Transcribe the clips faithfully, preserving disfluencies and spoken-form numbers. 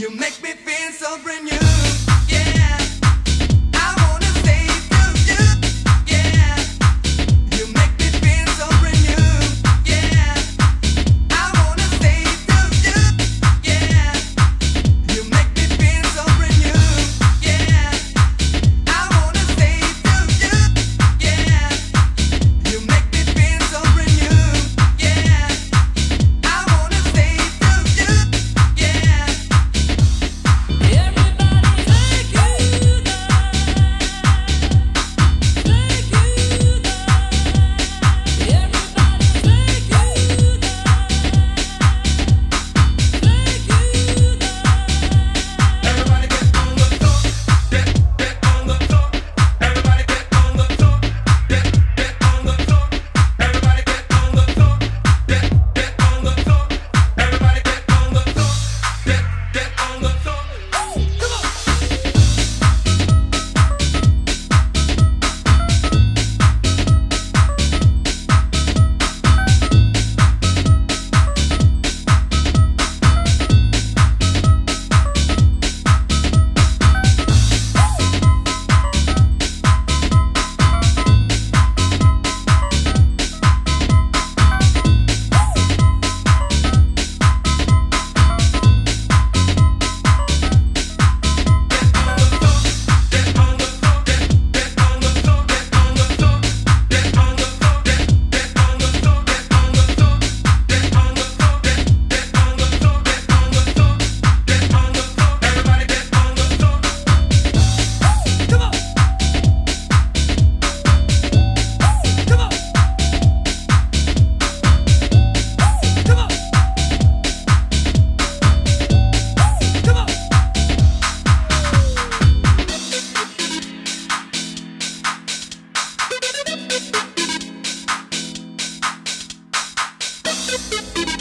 You make me feel so brand new. Yeah, I wanna stay with you. Yeah, you make me feel so brand new. Yeah, I wanna stay with you. Yeah, you make me feel so brand new. Yeah, I wanna stay with you. Yeah, you make me feel so brand new. Yeah, I wanna stay with you. Yeah.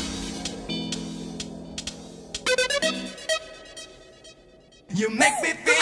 You make me feel